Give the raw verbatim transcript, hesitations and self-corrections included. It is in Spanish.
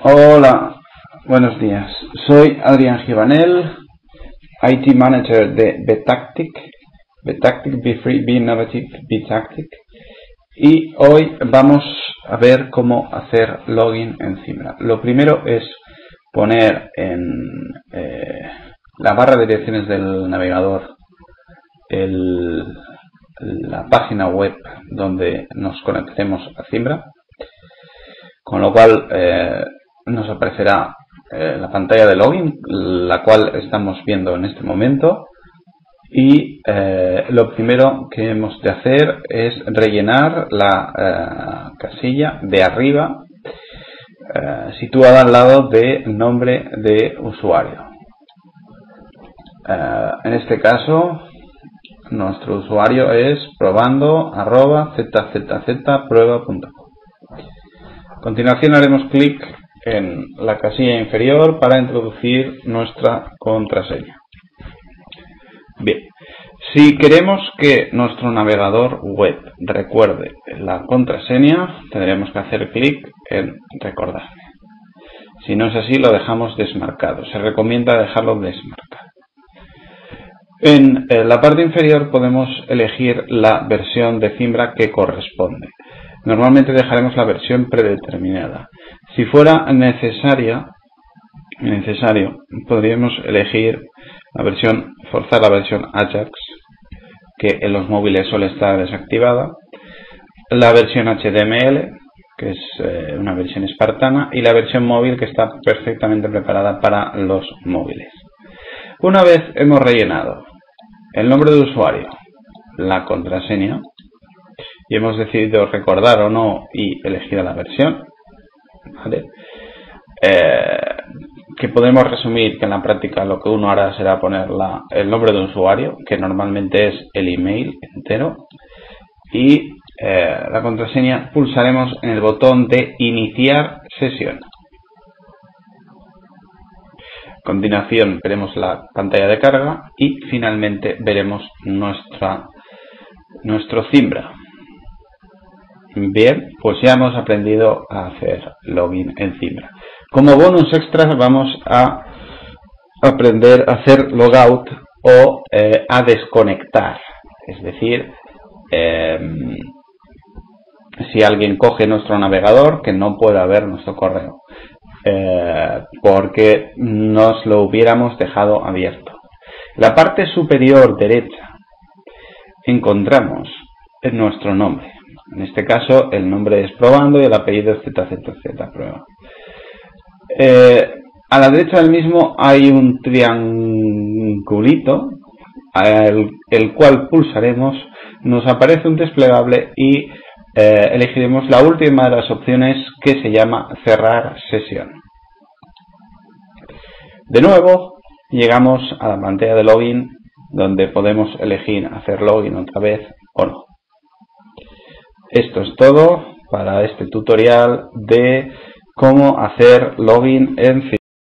Hola, buenos días. Soy Adrián Givanel, I T Manager de Betactic. Betactic, Be Free, Be Innovative, Betactic. Y hoy vamos a ver cómo hacer login en Zimbra. Lo primero es poner en eh, la barra de direcciones del navegador el, la página web donde nos conectemos a Zimbra, con lo cual eh, nos aparecerá eh, la pantalla de login, la cual estamos viendo en este momento. Y eh, lo primero que hemos de hacer es rellenar la eh, casilla de arriba, eh, situada al lado de nombre de usuario. Eh, en este caso, nuestro usuario es probando arroba zzz prueba punto com. A continuación haremos clic en la casilla inferior para introducir nuestra contraseña. Bien, si queremos que nuestro navegador web recuerde la contraseña, tendremos que hacer clic en recordarme. Si no es así, lo dejamos desmarcado. Se recomienda dejarlo desmarcado. En la parte inferior podemos elegir la versión de Zimbra que corresponde. Normalmente dejaremos la versión predeterminada. Si fuera necesaria, necesario, podríamos elegir la versión, forzar la versión Ajax, que en los móviles suele estar desactivada, la versión H T M L, que es eh, una versión espartana, y la versión móvil, que está perfectamente preparada para los móviles. Una vez hemos rellenado el nombre de usuario, la contraseña, y hemos decidido recordar o no y elegir la versión, ¿vale? Eh, que podemos resumir que en la práctica lo que uno hará será poner la, el nombre de usuario, que normalmente es el email entero, y eh, la contraseña pulsaremos en el botón de iniciar sesión. A continuación veremos la pantalla de carga y finalmente veremos nuestra, nuestro Zimbra. Bien, pues ya hemos aprendido a hacer login en Zimbra. Como bonus extras vamos a aprender a hacer logout o eh, a desconectar. Es decir, eh, si alguien coge nuestro navegador, que no pueda ver nuestro correo, eh, porque nos lo hubiéramos dejado abierto. La parte superior derecha encontramos nuestro nombre. En este caso el nombre es probando y el apellido es zzz prueba. Eh, a la derecha del mismo hay un triangulito, el, el cual pulsaremos, nos aparece un desplegable y eh, elegiremos la última de las opciones, que se llama cerrar sesión. De nuevo llegamos a la pantalla de login, donde podemos elegir hacer login otra vez o no. Esto es todo para este tutorial de cómo hacer login en Zimbra.